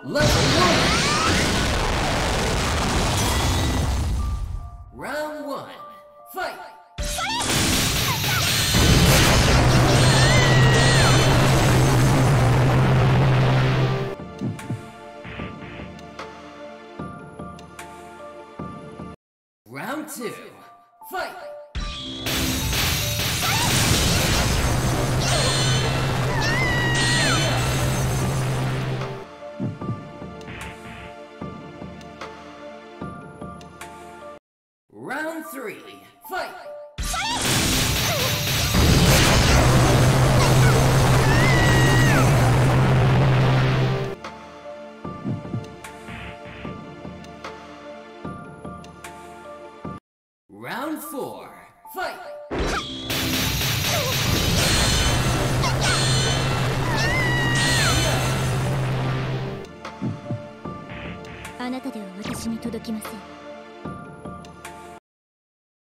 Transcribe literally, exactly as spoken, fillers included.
Level one. Round one. Fight. Round two. Fight. Round three. Fight. ラウンドフォー、ファイト。 あなたでは私に届きません。